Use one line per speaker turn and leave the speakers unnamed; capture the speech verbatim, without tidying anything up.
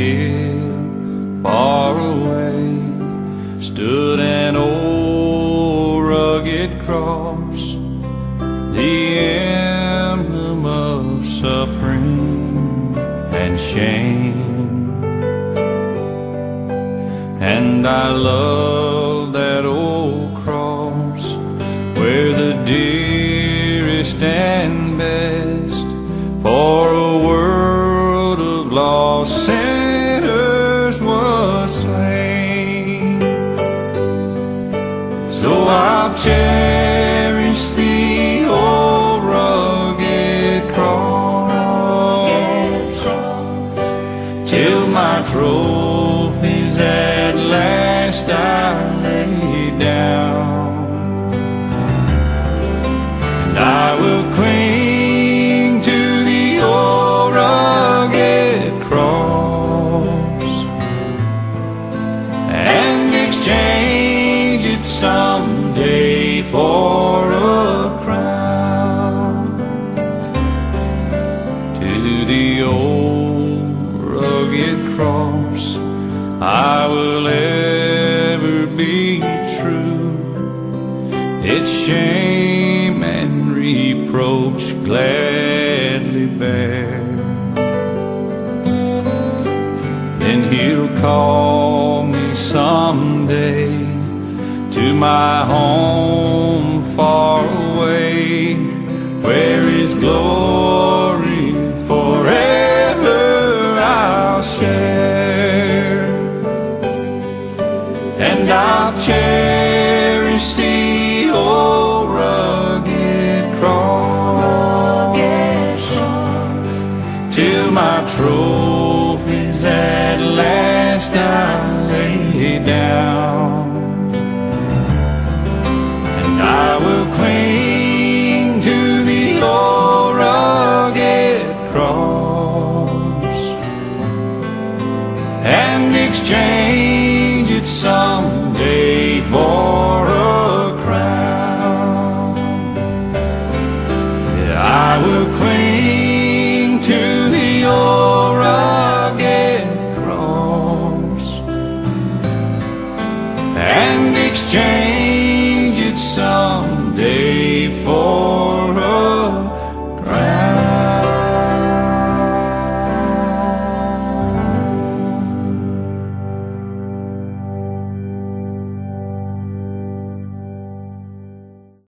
hill far away stood an old rugged cross, the emblem of suffering and shame. And I love that old cross, where the dearest and best for a world of lost sinners was slain. So I'll cherish the old rugged cross till my trophies at last I lay down. And I will cling to the old rugged cross and exchange it someday for a crown. To the old rugged cross I will ever be true, its shame and reproach gladly bear. Then he'll call me someday to my home far away, where his glory forever I'll share. And I'll cherish the old rugged cross till my trophies at last I lay down. And I will cling to the old rugged cross and exchange it someday for a crown. Yeah, I will cling to the old rugged cross and exchange